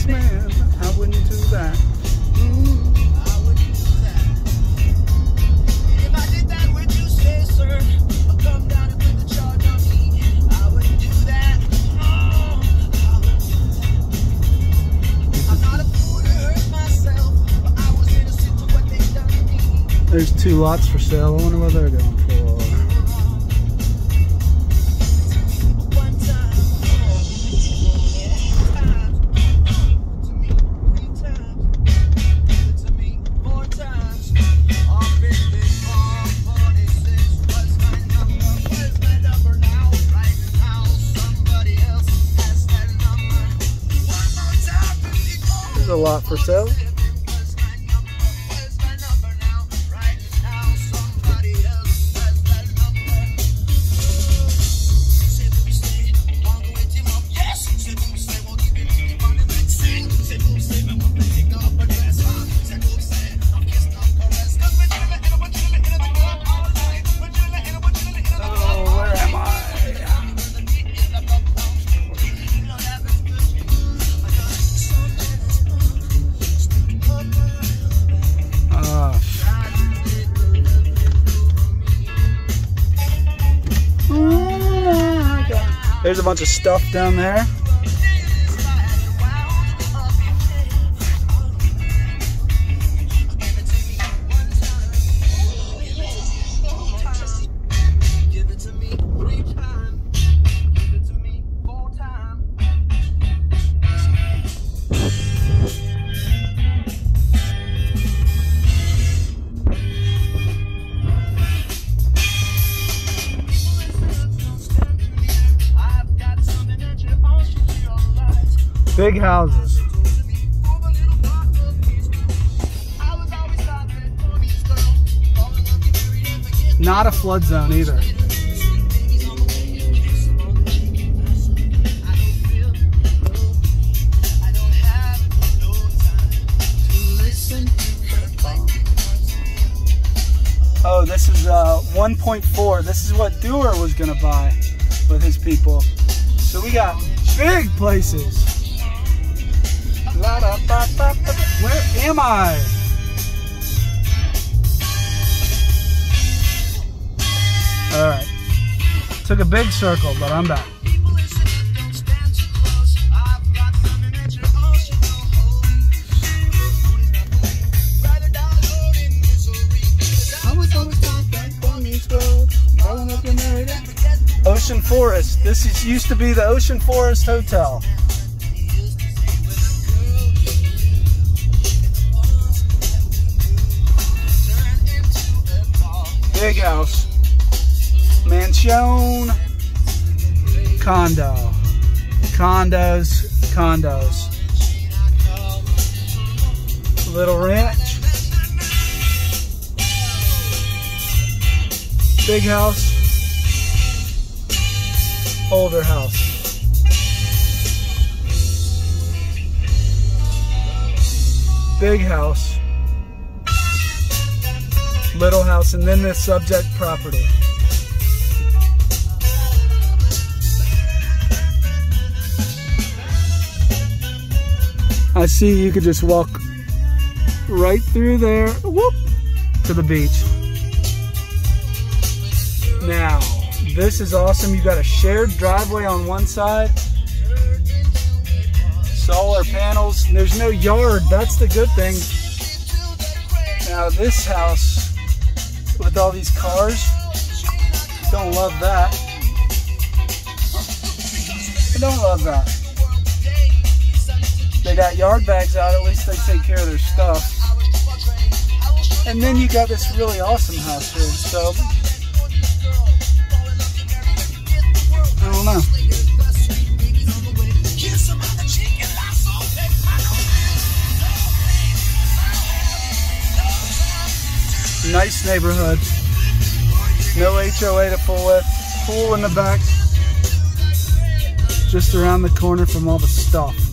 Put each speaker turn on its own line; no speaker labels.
man, I wouldn't do that.
I wouldn't do that. If I did that, would you say, sir? I'll come down and put the charge on me. I wouldn't do that. Oh, I wouldn't do that. I'm not a fool to hurt myself, but I was innocent to what they done to me.
There's 2 lots for sale. I wonder what they're going for. A lot for sale. There's a bunch of stuff down there. Big houses. Not a flood zone either. Oh, this is 1.4. This is what Dewar was gonna buy with his people. So we got big places. Where am I? Alright. Took a big circle, but I'm back. Ocean Forest. This used to be the Ocean Forest Hotel. Big house. Mansion. Condo. Condos. Condos. Little ranch. Big house. Older house. Big house. Little house, and then the subject property. I see you could just walk right through there, whoop, to the beach. Now, this is awesome. You got a shared driveway on one side, solar panels. There's no yard. That's the good thing. Now this house with all these cars, don't love that. I don't love that. They got yard bags out. At least they take care of their stuff. And then you got this really awesome house here. So I don't know. Nice neighborhood. No HOA to fool with. Pool in the back. Just around the corner from all the stuff.